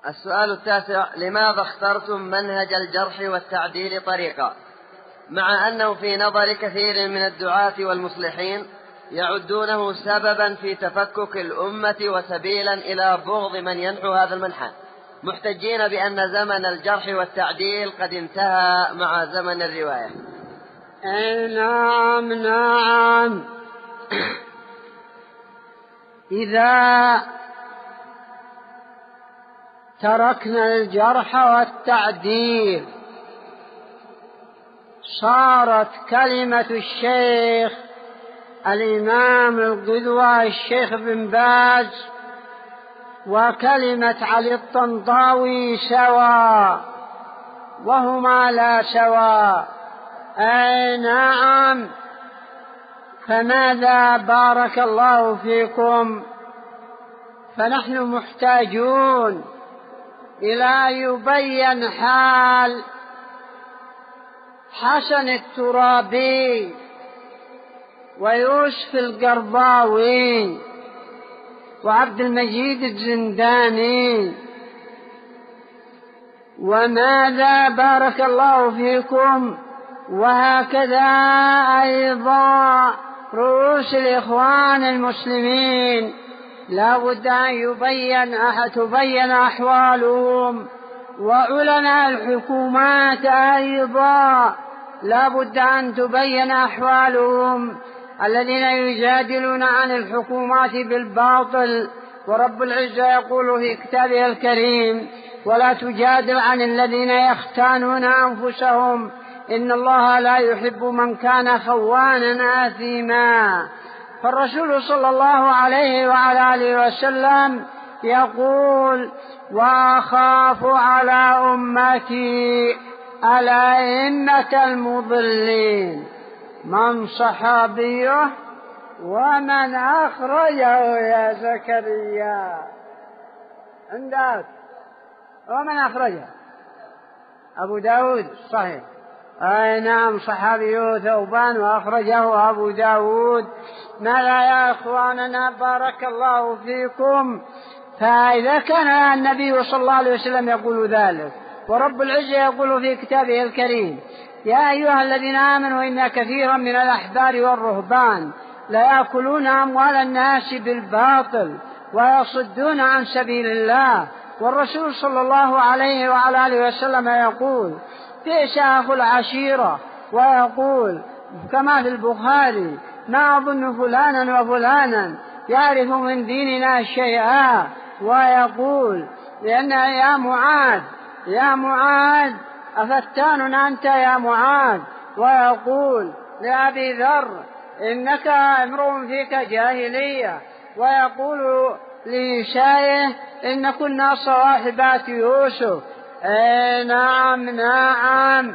السؤال التاسع: لماذا اخترتم منهج الجرح والتعديل طريقا، مع أنه في نظر كثير من الدعاة والمصلحين يعدونه سببا في تفكك الأمة وسبيلا إلى بغض من ينحو هذا المنحى، محتجين بأن زمن الجرح والتعديل قد انتهى مع زمن الرواية؟ نعم. إذا تركنا الجرح والتعديل صارت كلمة الشيخ الإمام القدوة الشيخ بن باز وكلمة علي الطنطاوي سواء، وهما لا سواء. نعم. فماذا بارك الله فيكم؟ فنحن محتاجون إلى أن يبين حال حسن الترابي ويوسف القرضاوي وعبد المجيد الزنداني. وماذا بارك الله فيكم؟ وهكذا أيضا رؤوس الإخوان المسلمين لا بد أن تبين أحوالهم، وعلماء الحكومات أيضا لا بد أن تبين أحوالهم، الذين يجادلون عن الحكومات بالباطل. ورب العزة يقول في كتابه الكريم: ولا تجادل عن الذين يختانون أنفسهم إن الله لا يحب من كان خوانا آثما. فالرسول صلى الله عليه وعلى آله وسلم يقول: وأخاف على أمتي الأئمة المضلين. من صحابيه ومن أخرجه يا زكريا؟ عندك ومن أخرجه؟ أبو داود صحيح. نعم، صحابي ثوبان وأخرجه أبو داود. ماذا يا إخواننا بارك الله فيكم؟ فإذا كان النبي صلى الله عليه وسلم يقول ذلك، ورب العزة يقول في كتابه الكريم: يا أيها الذين آمنوا إن كثيرا من الأحبار والرهبان ليأكلون أموال الناس بالباطل ويصدون عن سبيل الله. والرسول صلى الله عليه وعلى آله وسلم يقول: بئس أخو العشيرة، ويقول كما في البخاري: ما أظن فلانا وفلانا يعرف من ديننا شيئا. ويقول: لأن يا معاذ أفتان أنت يا معاذ. ويقول لأبي ذر: إنك امرؤ فيك جاهلية. ويقول لنسائه: إن كنا صواحبات يوسف. نعم.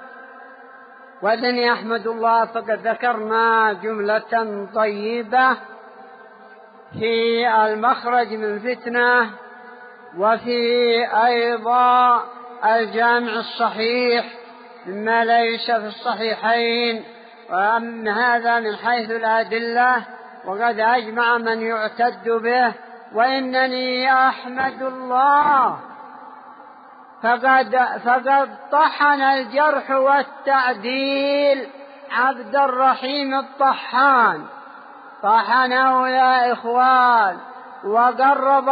وإذن أحمد الله فقد ذكرنا جملة طيبة في المخرج من الفتنة، وفي أيضا الجامع الصحيح مما ليس في الصحيحين. وأما هذا من حيث الأدلة وقد أجمع من يعتد به. وإنني أحمد الله فقد طحن الجرح والتعديل عبد الرحيم الطحان، طحنه يا إخوان، وقرب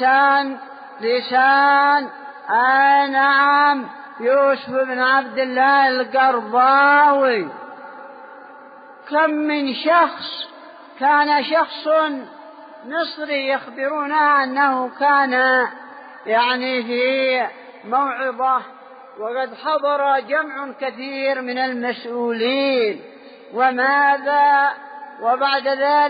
لسان نعم يوسف بن عبد الله القرضاوي. كم من شخص كان شخص مصري يخبرنا أنه كان في موعظة، وقد حضر جمع كثير من المسؤولين. وماذا؟ وبعد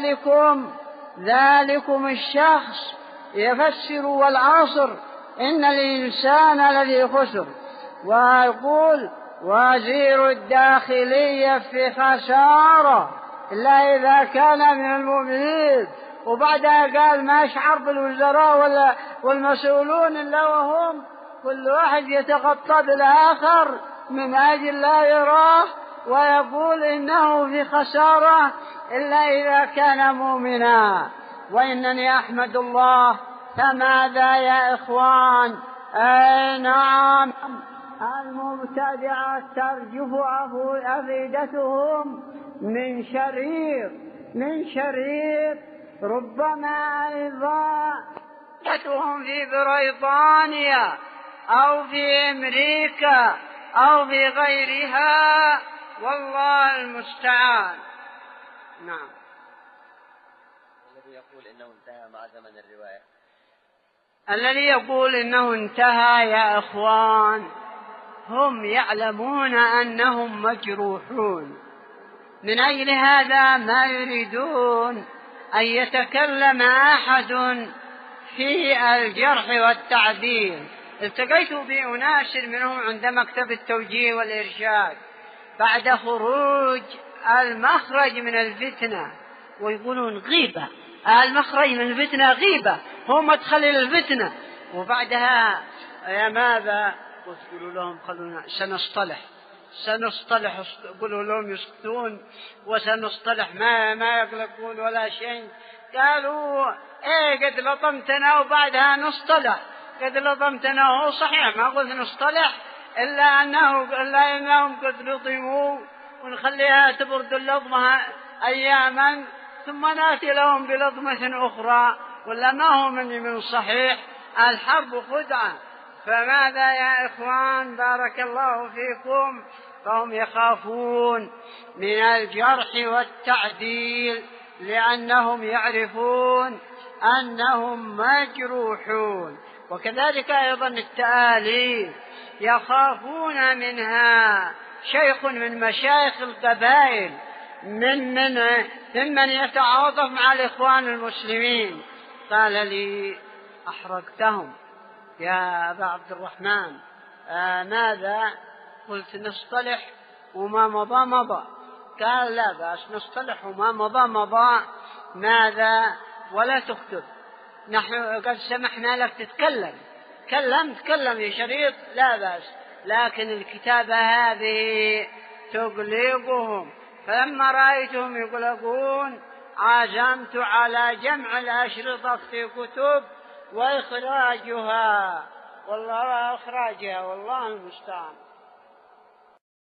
ذلكم الشخص يفسر والعصر إن الإنسان الذي خسر، ويقول وزير الداخلية في خسارة إلا إذا كان من المؤمنين. وبعدها قال: ما يشعر بالوزراء والمسؤولون إلا وهم كل واحد يتغطى بالآخر من أجل لا يراه، ويقول إنه في خسارة إلا إذا كان مؤمنا. وإنني أحمد الله فماذا يا إخوان؟ أي نعم، المبتدعة ترجف أفئدتهم من شرير ربما أيضا أفئدتهم في بريطانيا أو في أمريكا أو في غيرها، والله المستعان. نعم. الذي يقول إنه انتهى مع زمن الرواية، الذي يقول إنه انتهى يا إخوان هم يعلمون أنهم مجروحون، من أجل هذا ما يريدون أن يتكلم أحد في الجرح والتعديل. التقيت بأناس منهم عند مكتب التوجيه والإرشاد بعد خروج المخرج من الفتنة، ويقولون غيبة، المخرج من الفتنة غيبة، هو مدخل الفتنة. وبعدها يا ماذا؟ قلوا لهم خلونا سنصطلح، قلوا لهم يسكتون وسنصطلح ما يقلقون ولا شيء. قالوا ايه قد لطمتنا وبعدها نصطلح، قد لطمتنا هو صحيح ما قلت نصطلح إلا أنهم قد لطموا، ونخليها تبرد اللطمة أياما ثم نأتي لهم بلطمة أخرى، ولا ما هو من صحيح، الحرب خدعة. فماذا يا إخوان بارك الله فيكم؟ فهم يخافون من الجرح والتعديل لأنهم يعرفون أنهم مجروحون. وكذلك أيضا التآليف يخافون منها. شيخ من مشايخ القبائل ممن يتعاطف مع الإخوان المسلمين قال لي أحرقتهم يا أبا عبد الرحمن، ماذا؟ قلت نصطلح وما مضى. قال لا بأس نصطلح وما مضى، ماذا؟ ولا تكتب، نحن قد سمحنا لك تتكلم، تكلم في شريط لا بأس، لكن الكتابة هذه تقلقهم. فلما رأيتهم يقلقون عزمت على جمع الأشرطة في كتب وإخراجها، والله المستعان.